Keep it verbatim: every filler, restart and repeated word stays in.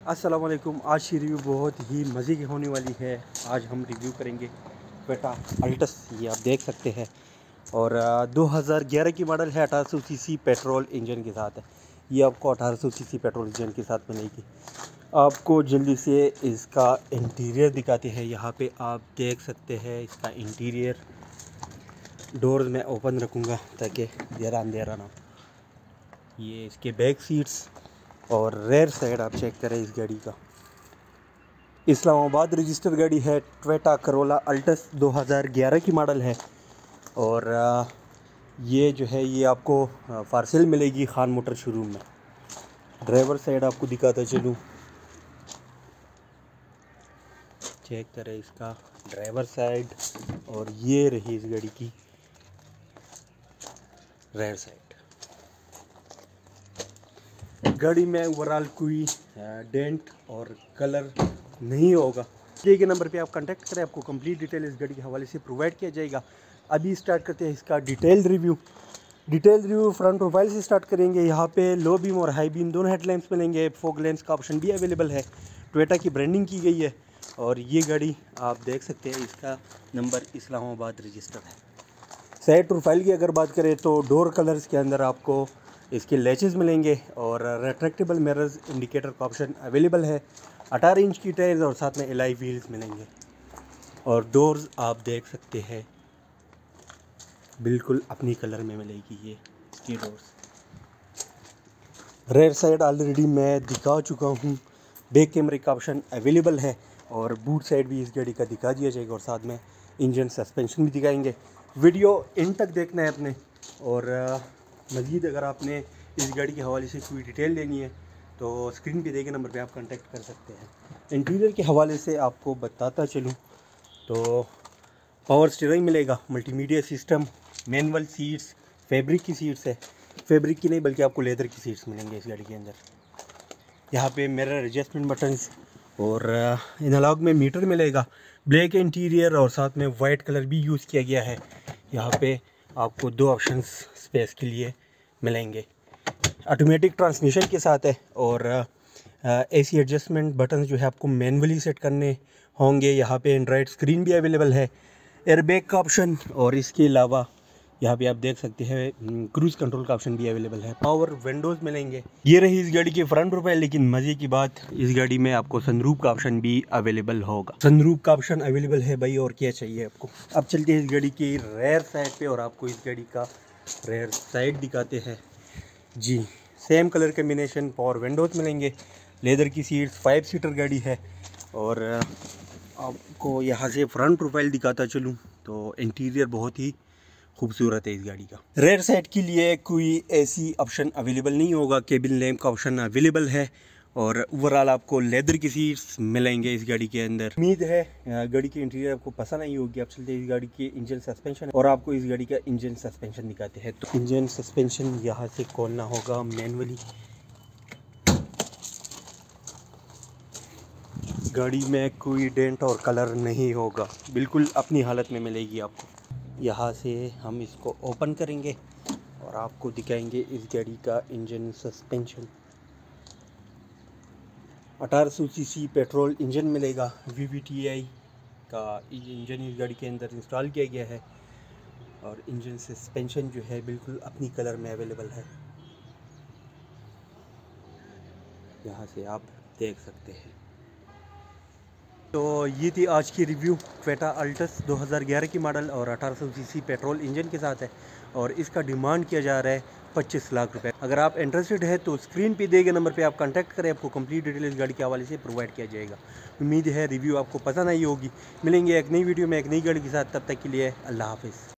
अस्सलाम वालेकुम। आज की रिव्यू बहुत ही मज़े की होने वाली है। आज हम रिव्यू करेंगे टोयोटा अल्टस, ये आप देख सकते हैं। और दो हज़ार ग्यारह की मॉडल है, अठारह सौ सीसी पेट्रोल इंजन के साथ है। ये आपको अठारह सौ सीसी पेट्रोल इंजन के साथ मिलेगी। आपको जल्दी से इसका इंटीरियर दिखाते हैं। यहाँ पे आप देख सकते हैं इसका इंटीरियर। डोर्स मैं ओपन रखूँगा ताकि ज़रा अंधेरा ना। ये इसके बैक सीट्स और रेयर साइड आप चेक करें इस गाड़ी का। इस्लामाबाद रजिस्टर गाड़ी है। टोयोटा करोला अल्टस दो हज़ार ग्यारह की मॉडल है। और ये जो है ये आपको फॉर सेल मिलेगी खान मोटर शोरूम में। ड्राइवर साइड आपको दिखाता चलूँ, चेक करें इसका ड्राइवर साइड। और ये रही इस गाड़ी की रेयर साइड। गाड़ी में ओवरऑल कोई डेंट और कलर नहीं होगा। दिए गए नंबर पे आप कांटेक्ट करें, आपको कंप्लीट डिटेल इस गाड़ी के हवाले से प्रोवाइड किया जाएगा। अभी स्टार्ट करते हैं इसका detail review. Detail review front profile से स्टार्ट करेंगे। यहाँ पे लो बीम और हाई बीम दोनों हेडलैम्प्स मिलेंगे। फोग लेंस का ऑप्शन भी अवेलेबल है। टोयोटा की ब्रांडिंग की गई है। और ये गाड़ी आप देख सकते हैं, इसका नंबर इस्लामाबाद रजिस्टर है। साइड प्रोफाइल की अगर बात करें तो डोर कलर्स के अंदर आपको इसके लैचेस मिलेंगे और रेट्रैक्टेबल मिरर्स इंडिकेटर का ऑप्शन अवेलेबल है। अठारह इंच की टायर्स और साथ में एलॉय व्हील्स मिलेंगे। और डोर्स आप देख सकते हैं बिल्कुल अपनी कलर में मिलेगी ये इसकी डोर्स। रेयर साइड ऑलरेडी मैं दिखा चुका हूँ। बैक कैमरे का ऑप्शन अवेलेबल है और बूट साइड भी इस गाड़ी का दिखा दिया जाएगा और साथ में इंजन सस्पेंशन भी दिखाएंगे। वीडियो इन तक देखना है अपने। और मज़ीद अगर आपने इस गाड़ी के हवाले से कोई डिटेल लेनी है तो स्क्रीन पे दिए गए नंबर पे आप कांटेक्ट कर सकते हैं। इंटीरियर के हवाले से आपको बताता चलूँ तो पावर स्टीयरिंग मिलेगा, multimedia system, manual seats, fabric की सीट्स है। फैब्रिक की नहीं बल्कि आपको लेदर की सीट्स मिलेंगे इस गाड़ी के अंदर। यहाँ पे मिरर एडजस्टमेंट बटन्स और एनालॉग में मीटर मिलेगा। ब्लैक इंटीरियर और साथ में वाइट कलर भी यूज़ किया गया है। यहाँ पे आपको दो ऑप्शंस स्पेस के लिए मिलेंगे। ऑटोमेटिक ट्रांसमिशन के साथ है। और एसी एडजस्टमेंट बटन जो है आपको मैनुअली सेट करने होंगे। यहाँ पे एंड्रॉयड स्क्रीन भी अवेलेबल है, एयरबैग का ऑप्शन। और इसके अलावा यहाँ पे आप देख सकते हैं क्रूज़ कंट्रोल का ऑप्शन भी अवेलेबल है। पावर विंडोज़ मिलेंगे। ये रही इस गाड़ी की फ्रंट प्रोफाइल। लेकिन मज़े की बात, इस गाड़ी में आपको सनरूफ का ऑप्शन भी अवेलेबल होगा। सनरूफ का ऑप्शन अवेलेबल है भाई, और क्या चाहिए आपको। अब चलते हैं इस गाड़ी की रेयर साइड पे और आपको इस गाड़ी का रेयर साइड दिखाते हैं। जी, same colour combination, power windows मिलेंगे, लेदर की सीट्स, फाइव सीटर गाड़ी है। और आपको यहाँ से फ्रंट प्रोफाइल दिखाता चलूँ तो इंटीरियर बहुत ही खूबसूरत है इस गाड़ी का। रेयर साइड के लिए कोई एसी ऑप्शन अवेलेबल नहीं होगा। केबिन लैम्प का ऑप्शन अवेलेबल है। और ओवरऑल आपको लेदर की सीट्स मिलेंगे इस गाड़ी के अंदर। उम्मीद है गाड़ी की इंटीरियर आपको पसंद आई होगी। आप चलते इस गाड़ी के इंजन सस्पेंशन और आपको इस गाड़ी का इंजन सस्पेंशन दिखाते हैं। तो इंजन सस्पेंशन यहाँ से खोलना होगा मैनुअली। गाड़ी में कोई डेंट और कलर नहीं होगा, बिल्कुल अपनी हालत में मिलेगी आपको। यहाँ से हम इसको ओपन करेंगे और आपको दिखाएंगे इस गाड़ी का इंजन सस्पेंशन। अठारह सौ सीसी पेट्रोल इंजन मिलेगा। वी वी टी आई का इंजन इस गाड़ी के अंदर इंस्टॉल किया गया है। और इंजन सस्पेंशन जो है बिल्कुल अपनी कलर में अवेलेबल है। यहाँ से आप देख सकते हैं। तो ये थी आज की रिव्यू। टोयोटा अल्टस दो हज़ार ग्यारह की मॉडल और अठारह सौ सीसी पेट्रोल इंजन के साथ है। और इसका डिमांड किया जा रहा है पच्चीस लाख रुपए। अगर आप इंटरेस्टेड है तो स्क्रीन पे दिए गए नंबर पे आप कांटेक्ट करें, आपको कंप्लीट डिटेल इस गाड़ी के हवाले से प्रोवाइड किया जाएगा। उम्मीद है रिव्यू आपको पसंद आई होगी। मिलेंगे एक नई वीडियो में एक नई गाड़ी के साथ, तब तक के लिए अल्लाह हाफिज़।